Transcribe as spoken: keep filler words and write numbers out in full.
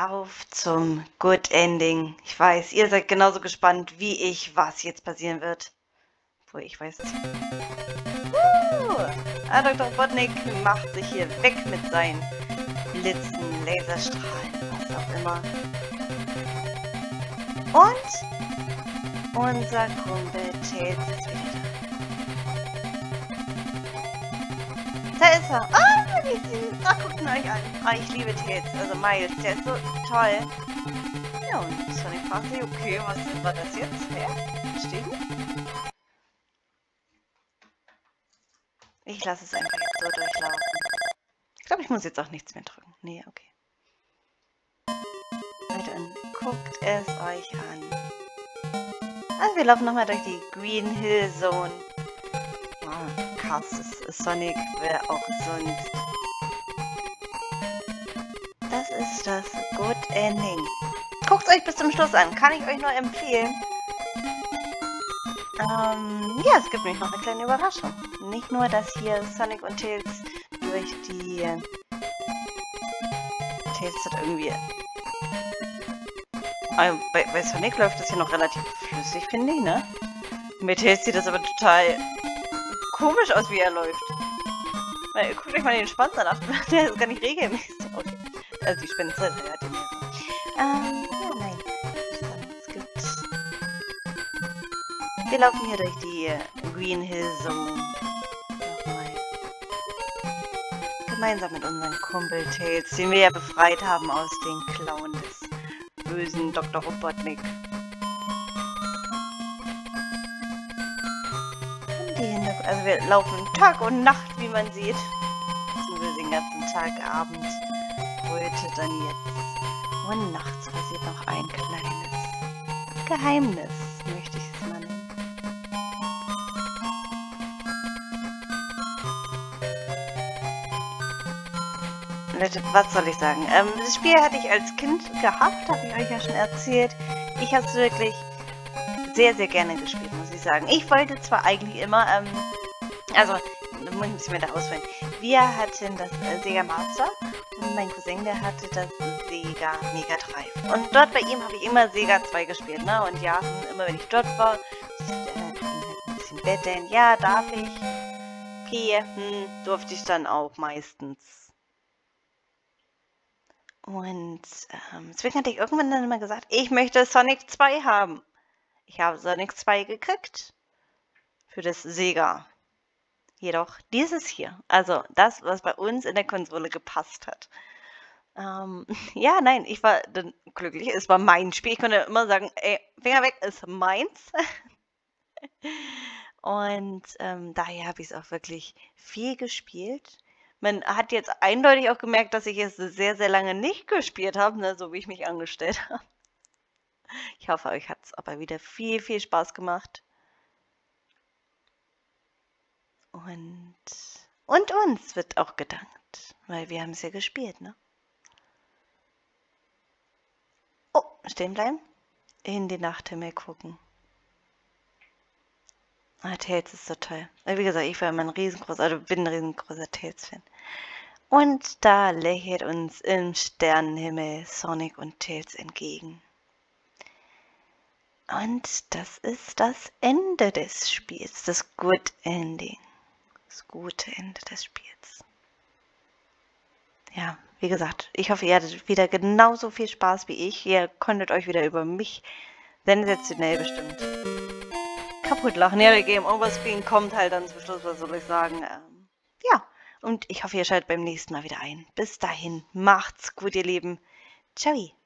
auf zum Good Ending. Ich weiß, ihr seid genauso gespannt wie ich, was jetzt passieren wird. Obwohl, ich weiß es. Uh, ah, Doktor Robotnik macht sich hier weg mit seinen Blitzen, Laserstrahlen, was auch immer. Und unser Kumpel Tails ist wieder da. Da ist er. Ah, wie süß. Da guckt ihn euch an. Ah, ich liebe Tails. Also Miles, der ist so toll. Ja, und Sonic fragt sich, okay, was war das jetzt? Hä? Verstehe ich nicht. Ich lasse es einfach jetzt so durchlaufen. Ich glaube, ich muss jetzt auch nichts mehr drücken. Nee, okay. Dann guckt es euch an. Also wir laufen nochmal durch die Green Hill Zone. Oh, krass, ist, ist Sonic, wer auch sonst. Das ist das Good Ending. Guckt euch bis zum Schluss an, kann ich euch nur empfehlen. Ähm, ja, es gibt nämlich noch eine kleine Überraschung. Nicht nur, dass hier Sonic und Tails durch die... Äh, Tails hat irgendwie... Äh, bei, bei Sonic läuft das hier noch relativ flüssig, finde ich, ne? Mit Tails sieht das aber total komisch aus, wie er läuft. Weil, guckt euch mal den Schwanz an, der ist gar nicht regelmäßig. Okay. Also die Spänze, der hat den hier. Ähm, ja, nein. Es gibt... Wir laufen hier durch die Green Hill Zone. Nochmal. Gemeinsam mit unserem Kumpel Tails, den wir ja befreit haben aus den Klauen des bösen Doktor Robotnik. Also wir laufen Tag und Nacht, wie man sieht. Beziehungsweise den ganzen Tag, Abend, heute, dann jetzt. Und nachts passiert noch ein kleines Geheimnis, möchte ich es mal nennen. Leute, was soll ich sagen? Ähm, das Spiel hatte ich als Kind gehabt, habe ich euch ja schon erzählt. Ich habe es wirklich sehr, sehr gerne gespielt, muss ich sagen. Ich wollte zwar eigentlich immer, ähm, also, da muss ich ein bisschen mehr da ausholen. Wir hatten das äh, Sega Master und mein Cousin, der hatte das Sega Mega Drive. Und dort bei ihm habe ich immer Sega zwei gespielt, ne? Und ja, immer wenn ich dort war, musste er ihn halt ein bisschen betteln. Ja, darf ich? Okay, hm, durfte ich dann auch meistens. Und ähm, deswegen hatte ich irgendwann dann immer gesagt, ich möchte Sonic zwei haben. Ich habe Sonic zwei gekriegt für das Sega. Jedoch dieses hier, also das, was bei uns in der Konsole gepasst hat. Ähm, ja, nein, ich war dann glücklich, es war mein Spiel. Ich konnte immer sagen, ey, Finger weg, ist meins. Und ähm, daher habe ich es auch wirklich viel gespielt. Man hat jetzt eindeutig auch gemerkt, dass ich es sehr, sehr lange nicht gespielt habe, ne, so wie ich mich angestellt habe. Ich hoffe, euch hat es aber wieder viel, viel Spaß gemacht. Und, und uns wird auch gedankt, weil wir haben es ja gespielt, ne? Oh, stehen bleiben. In den Nachthimmel gucken. Ah, Tails ist so toll. Wie gesagt, ich war immer ein riesengroßer, also bin ein riesengroßer Tails-Fan. Und da lächelt uns im Sternenhimmel Sonic und Tails entgegen. Und das ist das Ende des Spiels, das Good Ending. Das gute Ende des Spiels. Ja, wie gesagt, ich hoffe, ihr hattet wieder genauso viel Spaß wie ich. Ihr konntet euch wieder über mich sensationell bestimmt kaputt lachen. Ja, der Game Over Screen kommt halt dann zum Schluss, was soll ich sagen. Ähm, ja, und ich hoffe, ihr schaltet beim nächsten Mal wieder ein. Bis dahin, macht's gut, ihr Lieben. Ciao.